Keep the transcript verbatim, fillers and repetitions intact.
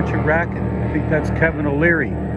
launch a racket. I think that's Kevin O'Leary.